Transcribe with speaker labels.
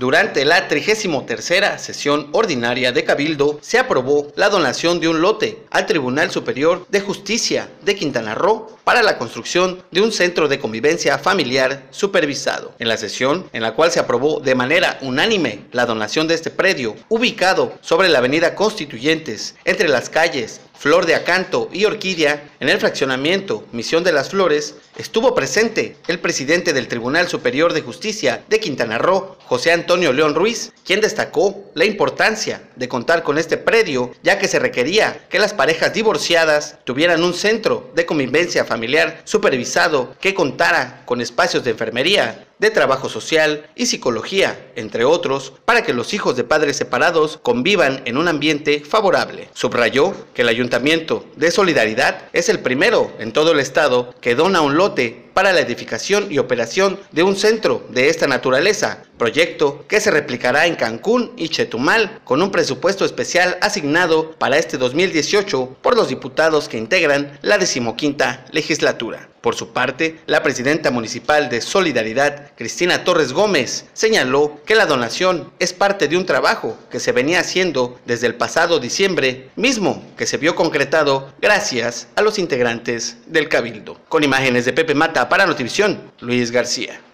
Speaker 1: Durante la 33ª sesión ordinaria de Cabildo se aprobó la donación de un lote al Tribunal Superior de Justicia de Quintana Roo para la construcción de un centro de convivencia familiar supervisado. En la sesión, en la cual se aprobó de manera unánime la donación de este predio, ubicado sobre la avenida Constituyentes, entre las calles Flor de Acanto y Orquídea, en el fraccionamiento Misión de las Flores, estuvo presente el presidente del Tribunal Superior de Justicia de Quintana Roo, José Antonio León Ruiz, quien destacó la importancia de contar con este predio, ya que se requería que las parejas divorciadas tuvieran un centro de convivencia familiar supervisado que contara con espacios de enfermería, de trabajo social y psicología, entre otros, para que los hijos de padres separados convivan en un ambiente favorable. Subrayó que el Ayuntamiento de Solidaridad es el primero en todo el estado que dona un lote para la edificación y operación de un centro de esta naturaleza, proyecto que se replicará en Cancún y Chetumal con un presupuesto especial asignado para este 2018 por los diputados que integran la 15ª legislatura. Por su parte, la presidenta municipal de Solidaridad, Cristina Torres Gómez, señaló que la donación es parte de un trabajo que se venía haciendo desde el pasado diciembre, mismo que se vio concretado gracias a los integrantes del Cabildo. Con imágenes de Pepe Mata para Notivisión, Luis García.